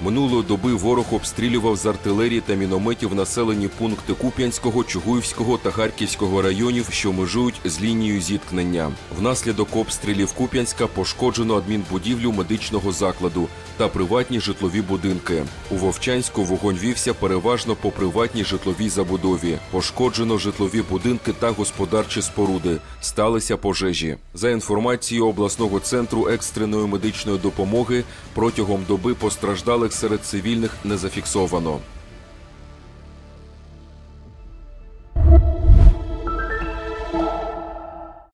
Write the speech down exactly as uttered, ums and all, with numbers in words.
Минулої доби ворог обстрілював з артилерії та мінометів населені пункти Куп'янського, Чугуївського та Харківського районів, що межують з лінією зіткнення. Внаслідок обстрілів Куп'янська пошкоджено адмінбудівлю медичного закладу та приватні житлові будинки. У Вовчанську вогонь вівся переважно по приватній житловій забудові. Пошкоджено житлові будинки та господарчі споруди. Сталися пожежі. За інформацією обласного центру екстреної медичної допомоги, протягом доби постраждалих серед цивільних не зафіксовано.